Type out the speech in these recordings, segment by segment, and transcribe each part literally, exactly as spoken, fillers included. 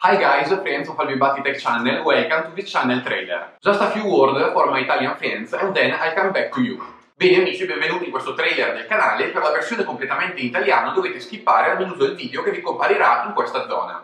Hi guys, friends of Albibati Tech Channel, welcome to this channel trailer. Just a few words for my Italian friends and then I come back to you. Bene amici, benvenuti in questo trailer del canale. Per la versione completamente in italiano dovete skippare al menu del video che vi comparirà in questa zona.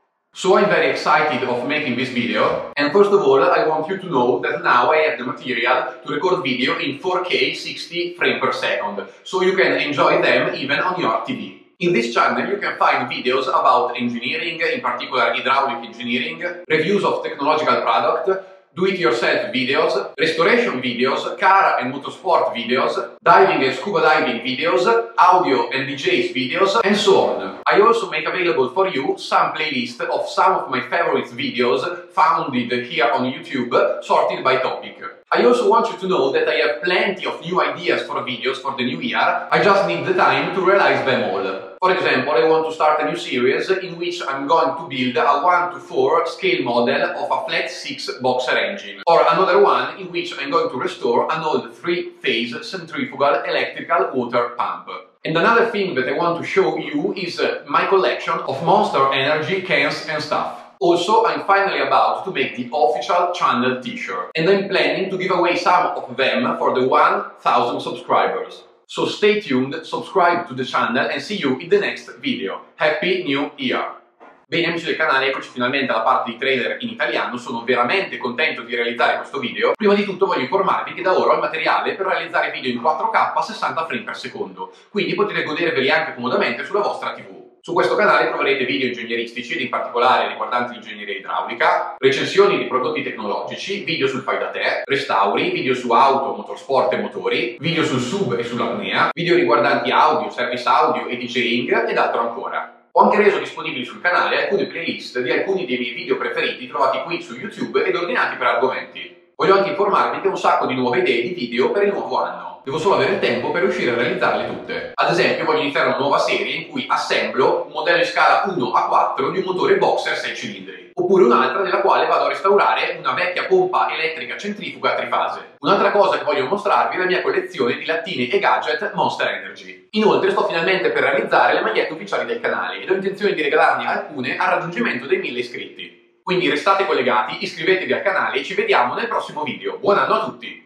So I'm very excited of making this video, and first of all I want you to know that now I have the material to record video in four K sixty frames per second, so you can enjoy them even on your T V. In this channel you can find videos about engineering, in particular hydraulic engineering, reviews of technological product, do-it-yourself videos, restoration videos, car and motorsport videos, diving and scuba diving videos, audio and D Js videos, and so on. I also make available for you some playlist of some of my favorite videos found here on YouTube, sorted by topic. I also want you to know that I have plenty of new ideas for videos for the new year. I just need the time to realize them all. For example, I want to start a new series in which I'm going to build a one to four scale model of a flat six boxer engine, or another one in which I'm going to restore an old three-phase centrifugal electrical water pump. And another thing that I want to show you is uh, my collection of Monster Energy cans and stuff. Also, I'm finally about to make the official channel t-shirt, and I'm planning to give away some of them for the one thousand subscribers. So stay tuned, subscribe to the channel and see you in the next video. Happy New Year! Bene amici del canale, eccoci finalmente alla parte di trailer in italiano. Sono veramente contento di realizzare questo video. Prima di tutto voglio informarvi che da ora ho il materiale per realizzare video in quattro K a sessanta frame per secondo, quindi potete goderveli anche comodamente sulla vostra tivù. Su questo canale troverete video ingegneristici ed in particolare riguardanti l'ingegneria idraulica, recensioni di prodotti tecnologici, video sul fai da te, restauri, video su auto, motorsport e motori, video sul sub e sull'apnea, video riguardanti audio, service audio e DJing ed altro ancora. Ho anche reso disponibili sul canale alcune playlist di alcuni dei miei video preferiti trovati qui su YouTube ed ordinati per argomenti. Voglio anche informarvi che ho un sacco di nuove idee di video per il nuovo anno. Devo solo avere il tempo per riuscire a realizzarle tutte. Ad esempio voglio iniziare una nuova serie in cui assemblo un modello in scala uno a quattro di un motore boxer sei cilindri, oppure un'altra nella quale vado a restaurare una vecchia pompa elettrica centrifuga trifase. Un'altra cosa che voglio mostrarvi è la mia collezione di lattine e gadget Monster Energy. Inoltre sto finalmente per realizzare le magliette ufficiali del canale ed ho intenzione di regalarne alcune al raggiungimento dei mille iscritti. Quindi restate collegati, iscrivetevi al canale e ci vediamo nel prossimo video. Buon anno a tutti!